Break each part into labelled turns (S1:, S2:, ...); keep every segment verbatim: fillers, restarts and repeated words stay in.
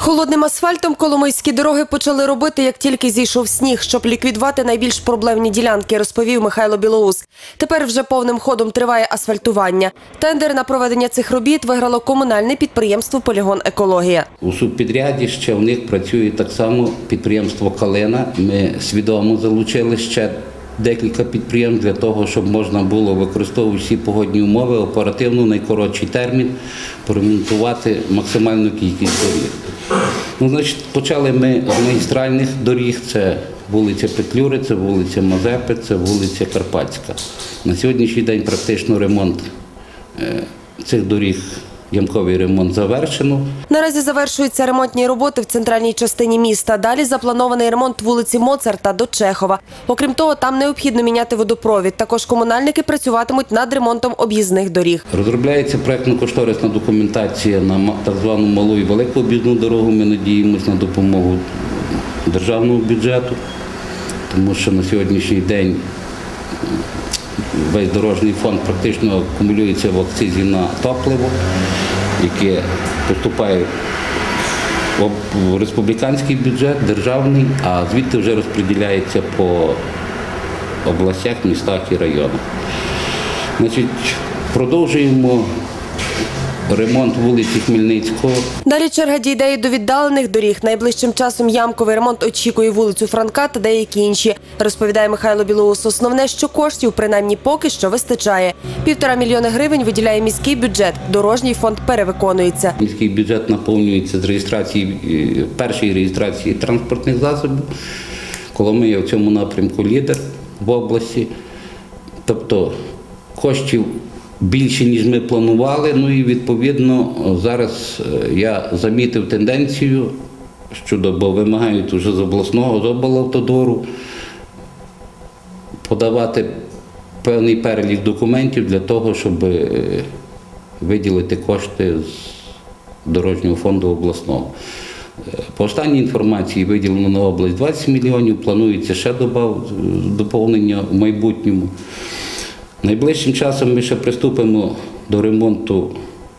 S1: Холодним асфальтом коломийські дороги почали робити, як тільки зійшов сніг, щоб ліквідувати найбільш проблемні ділянки, розповів Михайло Білоус. Тепер вже повним ходом триває асфальтування. Тендер на проведення цих робіт виграло комунальне підприємство «Полігон Екологія».
S2: У субпідряді ще в них працює так само підприємство «Калина». Ми свідомо залучили ще декілька підприємств для того, щоб можна було, використовуючи всі погодні умови, оперативно, найкоротший термін, поремонтувати максимальну кількість доріг. Ну, значить, почали ми з магістральних доріг, це вулиця Петлюри, це вулиця Мазепи, це вулиця Карпатська. На сьогоднішній день практично ремонт цих доріг, ямковий ремонт завершено.
S1: Наразі завершуються ремонтні роботи в центральній частині міста. Далі запланований ремонт вулиці Моцарта до Чехова. Окрім того, там необхідно міняти водопровід. Також комунальники працюватимуть над ремонтом об'їзних доріг.
S2: Розробляється проєктно-кошторисна документація на так звану малу і велику об'їзну дорогу. Ми надіємося на допомогу державного бюджету, тому що на сьогоднішній день весь дорожній фонд практично акумулюється в акцизі на топливо, яке поступає в республіканський бюджет, державний, а звідти вже розподіляється по областях, містах і районах. Значить, продовжуємо ремонт вулиці Хмельницького.
S1: Далі черга дійде і до віддалених доріг. Найближчим часом ямковий ремонт очікує вулицю Франка та деякі інші. Розповідає Михайло Білоус. Основне, що коштів, принаймні поки що, вистачає. Півтора мільйони гривень виділяє міський бюджет. Дорожній фонд перевиконується.
S2: Міський бюджет наповнюється з реєстрації, першої реєстрації транспортних засобів. Коломия в цьому напрямку лідер в області. Тобто коштів більше, ніж ми планували, ну і відповідно зараз я замітив тенденцію, щодо, бо вимагають вже з обласного, з облавтодору подавати певний перелік документів для того, щоб виділити кошти з дорожнього фонду обласного. По останній інформації виділено на область двадцять мільйонів, планується ще доповнення в майбутньому. Найближчим часом ми ще приступимо до ремонту,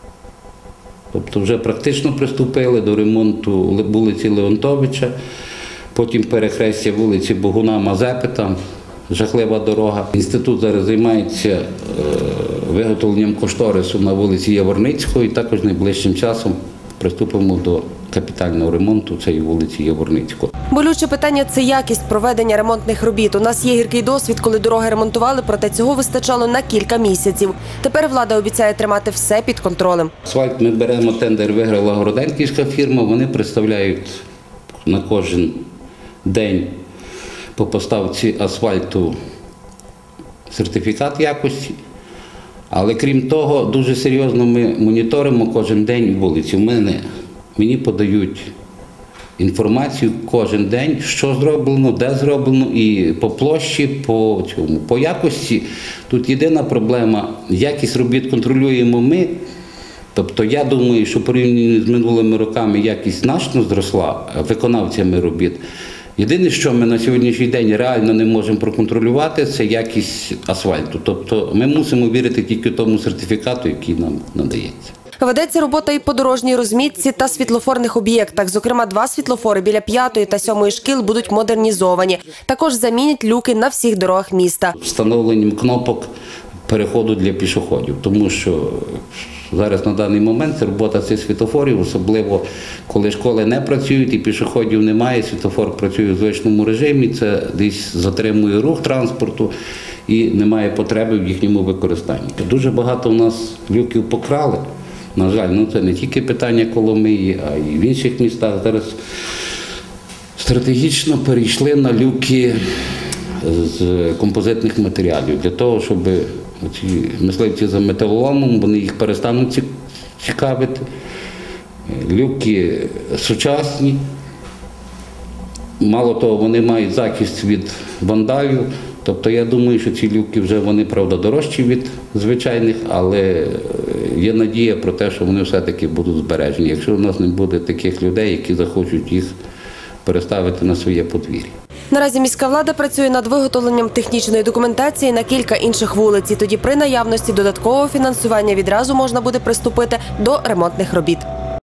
S2: тобто вже практично приступили до ремонту вулиці Леонтовича, потім перехрестя вулиці Богуна Мазепи, там жахлива дорога. Інститут зараз займається виготовленням кошторису на вулиці Яворницького і також найближчим часом приступимо до капітального ремонту цієї вулиці Яворницького.
S1: Болюче питання – це якість проведення ремонтних робіт. У нас є гіркий досвід, коли дороги ремонтували, проте цього вистачало на кілька місяців. Тепер влада обіцяє тримати все під контролем.
S2: Асфальт ми беремо, тендер виграла Городенківська фірма. Вони представляють на кожен день по поставці асфальту сертифікат якості. Але крім того, дуже серйозно ми моніторимо кожен день вулиці. У мене, мені подають інформацію кожен день, що зроблено, де зроблено, і по площі, по цьому, по якості. Тут єдина проблема – якість робіт контролюємо ми. Тобто я думаю, що порівняно з минулими роками якість значно зросла виконавцями робіт. Єдине, що ми на сьогоднішній день реально не можемо проконтролювати, це якість асфальту. Тобто ми мусимо вірити тільки тому сертифікату, який нам надається.
S1: Ведеться робота і по дорожній розмітці та світлофорних об'єктах. Зокрема, два світлофори біля п'ятої та сьомої шкіл будуть модернізовані. Також замінять люки на всіх дорогах міста.
S2: Встановленням кнопок переходу для пішоходів, тому що зараз на даний момент це робота цих світлофорів, особливо коли школи не працюють і пішоходів немає, світлофор працює в звичному режимі, це десь затримує рух транспорту і немає потреби в їхньому використанні. Дуже багато у нас люків покрали. На жаль, ну це не тільки питання Коломиї, а й в інших містах. Зараз стратегічно перейшли на люки з композитних матеріалів, для того, щоб ці мисливці за металоломом, вони їх перестануть цікавити. Люки сучасні, мало того, вони мають захист від вандалів. Тобто я думаю, що ці люки вже вони, правда, дорожчі від звичайних, але є надія про те, що вони все-таки будуть збережені, якщо у нас не буде таких людей, які захочуть їх переставити на своє подвір'я.
S1: Наразі міська влада працює над виготовленням технічної документації на кілька інших вулиць. І тоді при наявності додаткового фінансування відразу можна буде приступити до ремонтних робіт.